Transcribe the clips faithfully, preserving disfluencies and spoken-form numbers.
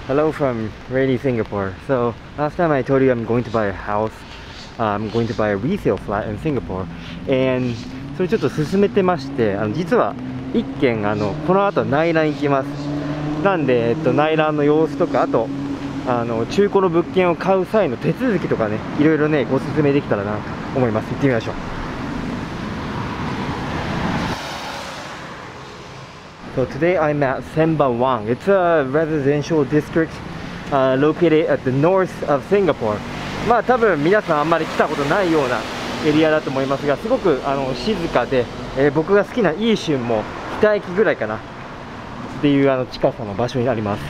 Hello from rainy Singapore. So last time I told you I'm going to buy a house. Uh, I'm going to buy a resale flat in Singapore. And それちょっと進めてまして、あの実は一軒あのこの後内覧行きます。なんで、えっと、内覧の様子とか、あとあの中古の物件を買う際の手続きとかね、いろいろねご説明できたらなと思います。行ってみましょう。So today I'm at Sembawang. It's a residential district uh, located at the north of Singapore. まあ多分皆さんあんまり来たことないようなエリアだと思いますが、すごくあの静かで、えー、僕が好きなイーシュンも北駅ぐらいかなっていうあの近さの場所になります。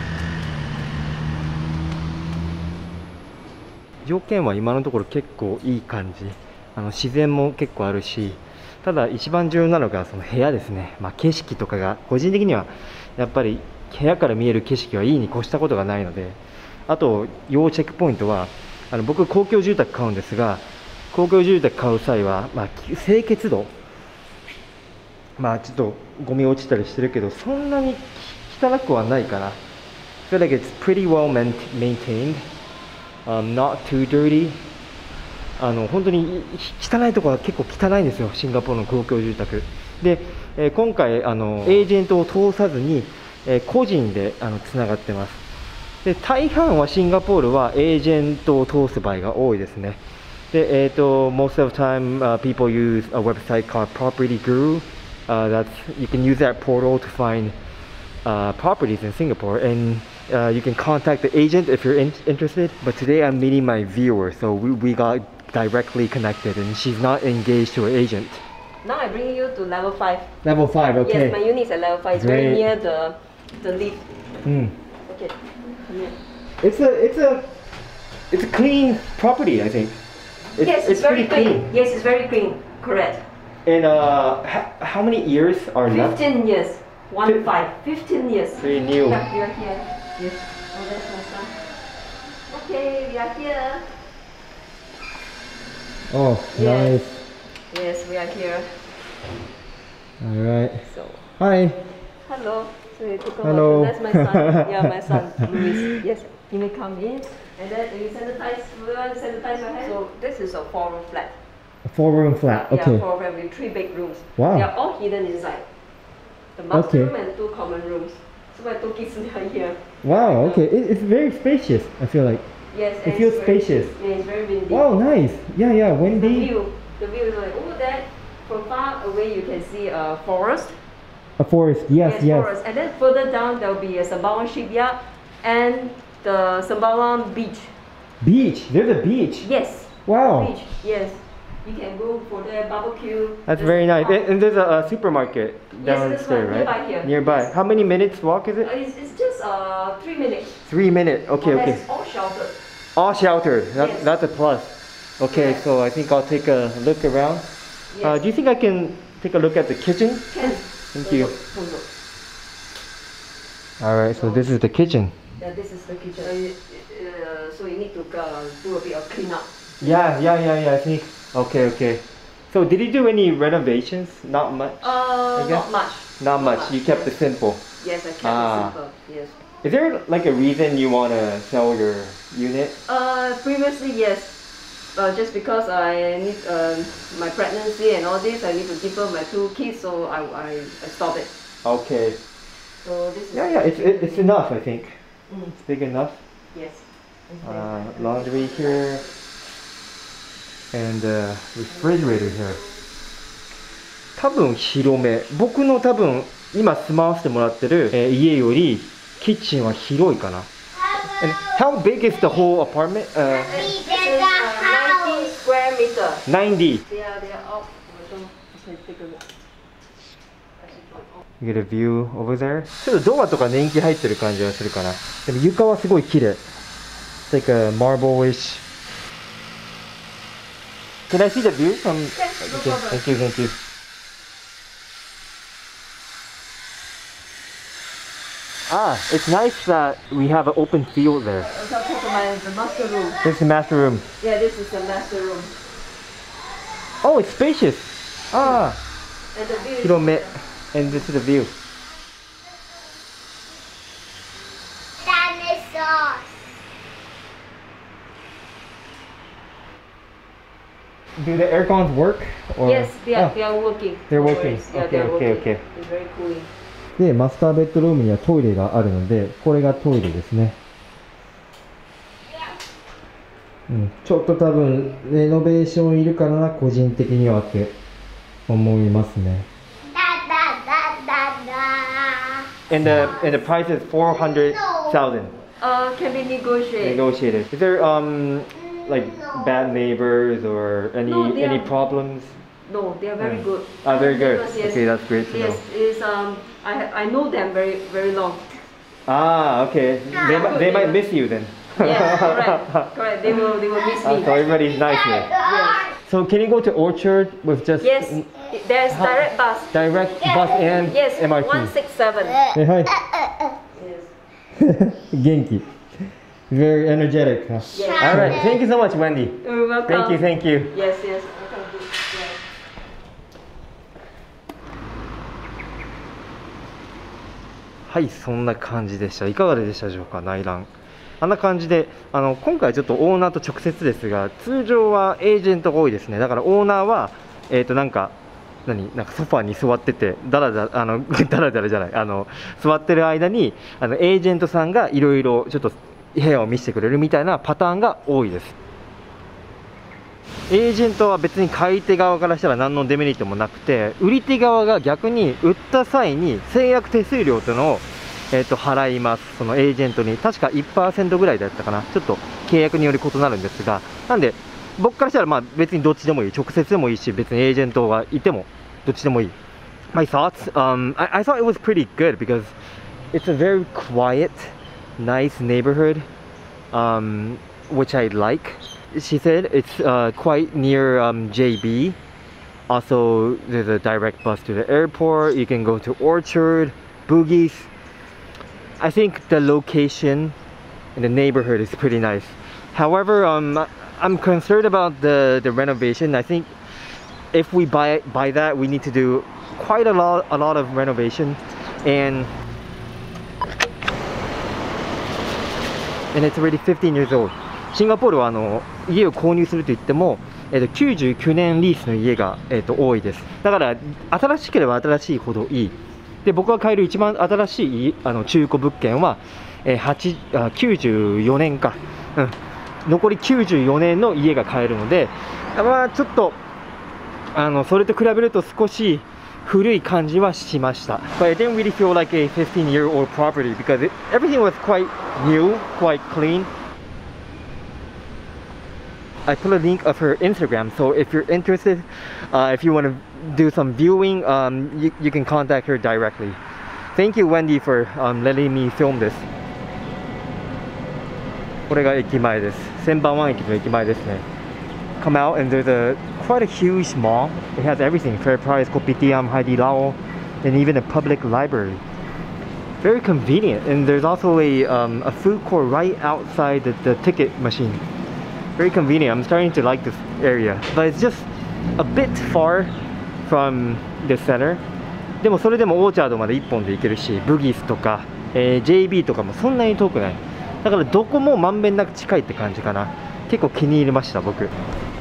条件は今のところ結構いい感じ。あの自然も結構あるし、ただ一番重要なのがその部屋ですね。まあ、景色とかが個人的にはやっぱり部屋から見える景色はいいに越したことがないので、あと要チェックポイントはあの僕公共住宅買うんですが、公共住宅買う際は、まあ、清潔度、まあちょっとゴミ落ちたりしてるけどそんなに汚くはないかな。I feel like it's pretty well maintained, um, not too dirty. あの本当に汚いところは結構汚いんですよ、シンガポールの公共住宅で、えー、今回あのエージェントを通さずに、えー、個人であのつながってます。で大半はシンガポールはエージェントを通す場合が多いですね。で、えーと most of the time、uh, people use a website called Property Guru、uh, that's you can use that portal to find、uh, properties in Singapore, and、uh, you can contact the agent if you're in interested. But today I'm meeting my viewer, so we, we got directly connected, and she's not engaged to an agent. Now I bring you to level five. Level five, okay. Yes, my unit is at level five. It's Great. very near the the lift. Mm. Okay. Come here. It's a it's a it's a clean property, I think. It's, yes, it's, it's very pretty clean. clean. Yes, it's very clean. Correct. And uh, h- how many years are left? Fifteen years. One Fif- five. Fifteen years. Very new. Yeah, you are here. Yes. Oh, that's my son. Okay, we are here. Oh, Yes. nice. Yes, we are here. All right. So. Hi. Hello. So you took a Hello. That's my son. Yeah, my son, Luis. Yes, you may come in. And then you sanitize, we want to sanitize your hands. So this is a four-room flat. A four-room flat. Yeah, Okay. four room with three bedrooms. Wow. They are all hidden inside. The master Okay. room and two common rooms. So my two kids are here. Wow. Okay. It, it's very spacious. I feel like. Yes. It and feels it's very, spacious. Yeah, it's very windy. Wow. Nice. Yeah. Yeah. The Windy. view, the view is like over there. From far away, you can see a forest. A forest. Yes. Yes, Yes. forest. And then further down, there will be a Sembawang shipyard and the Sembawang beach. Beach. There's a beach. Yes. Wow. Beach. Yes. You can go for the barbecue. That's There's very a nice. park. And, and there's a, a supermarket Yes, this downstairs, one, right? nearby here. Nearby. Yes. How many minutes walk is Uh, it? It's, it's just uh, three minutes. Three minutes. Okay. And Okay. It's all sheltered. All sheltered. That, Yes. That's a plus. Okay. Yes. So I think I'll take a look around. Yes. Uh, do you think I can take a look at the kitchen? Can. Thank Go you. look, go look. All right. So this is the kitchen. Yeah, this is the kitchen. Uh, you- uh, so you need to uh, do a bit of cleanup. Yeah. Yeah. Yeah. Yeah. I think. Okay. Okay. So did you do any renovations? Not much. Uh, guess- not much. Not much. You kept it simple. Yes, I kept Ah. it simple. Yes. Is there like a reason you want to sell your unit? Uh, previously, yes. Uh, just because I need uh, my pregnancy and all this, I need to give birth my two kids, so I, I, I stopped it. Okay. So this is Yeah. Yeah. It's it, it's enough. I think. Mm, It's big enough. yes. Uh, laundry here. And uh, refrigerator here. 多分広め。僕の多分今住まわせてもらってる、えー家よりキッチンは広いかな。And how big is the whole apartment? Uh, This is uh, ninety square meter. ninety. They are, they are all. Okay, take a look. You get a view over there. ちょっとドアとか年季入ってる感じがするかな。でも床はすごい綺麗。It's like a marble-ish. Can I see the view from? no Okay, problem. thank you, thank you. Ah, it's nice that we have an open field there. I'll talk to my the master room. This is the master room. Yeah, this is the master room. Oh, it's spacious. Ah, And the view is 広め. And this is the view. Do the air cons work? Or? Yes, they are, Ah, they are working. they're No working. worries. Yeah, Okay, they are okay, working. okay. It's very cooling. で、マスターベッドルームにはトイレがあるので、これがトイレですね。うん、ちょっと多分、レノベーションいるかな、個人的にはって思いますね。And the, and the price is four hundred thousand. Uh, can be negotiated. Negotiated. Is there um like bad neighbors or any No, they any are- problems? No, they are very Mm. good. Ah, very good. Because, yes, Okay, that's great to yes, know. is um, I ha- I know them very very long. Ah, okay. They, mi- they might miss you then. Yes, correct, correct. They will they will miss Ah, me. so everybody's nice here. Yes, So can you go to Orchard with just yes. There's How- direct bus. direct bus and Yes, M R T? one six seven. え、はい。 Yes. 元気。Very energetic. Huh? Yes. All right. Thank you so much, Wendy. You're welcome. Thank you, thank you. Yes, yes. Welcome. Yes. はい、そんな感じでした。いかがでしたでしょうか、内覧。あんな感じで、あの今回ちょっとオーナーと直接ですが、通常はエージェントが多いですね。だからオーナーは、えっ、となんか、何なんかソファーに座ってて、だらだら、あのだらだらじゃない、あの座ってる間にあのエージェントさんがいろいろちょっと部屋を見せてくれるみたいなパターンが多いです。エージェントは別に買い手側からしたら何のデメリットもなくて、売り手側が逆に売った際に制約手数料というのを、えー、と払います、そのエージェントに。確か いちパーセント ぐらいだったかな、ちょっと契約により異なるんですが、なんで、僕からしたらまあ別にどっちでもいい、直接でもいいし、別にエージェントがいてもどっちでもいい。My thoughts, um, I, I thought it was pretty good because it's a very quiet, nice neighborhood, um, which I like. She said it's uh, quite near um, J B. Also, there's a direct bus to the airport. You can go to Orchard, Boogies. I think the location in the neighborhood is pretty nice. However, um, I'm concerned about the, the renovation. I think if we buy buy that, we need to do quite a lot a lot of renovation, and and it's already fifteen years old. シンガポールはあの家を購入するといっても、えー、ときゅうじゅうきゅうねんリースの家が、えー、と多いです。だから新しければ新しいほどいい。で、僕が買える一番新しいあの中古物件は、えー、はちあきゅうじゅうよねんか、うん、残りきゅうじゅうよねんの家が買えるので、まあちょっとあのそれと比べると少し古い感じはしました。But I didn't really feel like a fifteen year old property because it, everything was quite new, quite clean. I put a link of her Instagram, so if you're interested, uh, if you want to do some viewing, um, you, you can contact her directly. Thank you, Wendy, for um, letting me film this. これが駅前です。千番湾駅の駅前ですね。Come out and there's a quite a huge mall. It has everything: FairPrice, Kopitiam, Haidilao, and even a public library. Very convenient, and there's also a um, a food court right outside the, the ticket machine. Very convenient. I'm starting to like this area, but it's just a bit far from the center. でもそれでもオーチャードまでいっぽんで行けるし、ブギスとか、えー、ジェイビー とかもそんなに遠くない。だからどこもまんべんなく近いって感じかな。結構気に入りました僕。